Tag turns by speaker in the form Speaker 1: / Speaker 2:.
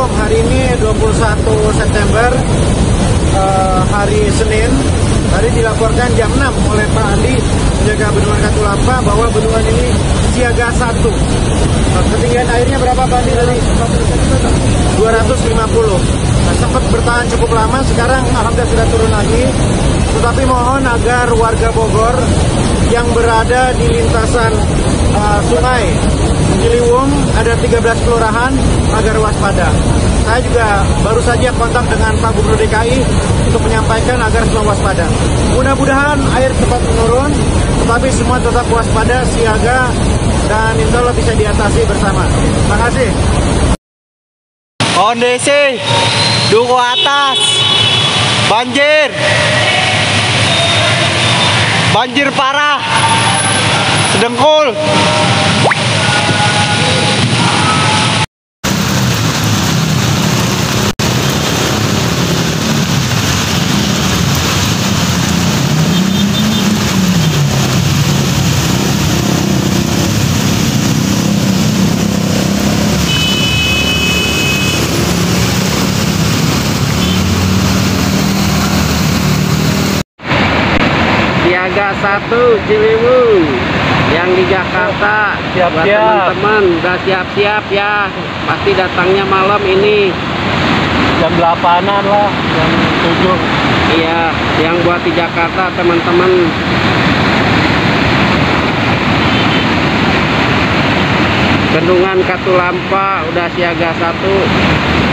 Speaker 1: Assalamualaikum. Hari ini 21 September, hari Senin. Tadi dilaporkan jam 6 oleh Pak Andi, penjaga Bendungan Katulampa, bahwa bendungan ini siaga 1. Ketinggian airnya berapa Pak Andi tadi? 250. Nah, sempat bertahan cukup lama, sekarang alhamdulillah sudah turun lagi. Tetapi mohon agar warga Bogor yang berada di lintasan sungai Ciliwung, ada 13 kelurahan, agar waspada. Saya juga baru saja kontak dengan Pak Gubernur DKI untuk menyampaikan agar semua waspada. Mudah-mudahan air cepat menurun, tetapi semua tetap waspada, siaga, dan insya Allah bisa diatasi bersama. Terima kasih.
Speaker 2: Kondisi Duku Atas banjir parah, sedengkul.
Speaker 3: Siaga 1 Ciliwung yang di Jakarta. Buat teman-teman udah siap-siap ya, pasti datangnya malam ini
Speaker 2: Jam 8-an lah, jam 7.
Speaker 3: Iya, yang buat di Jakarta teman-teman. Bendungan Katulampa udah siaga 1.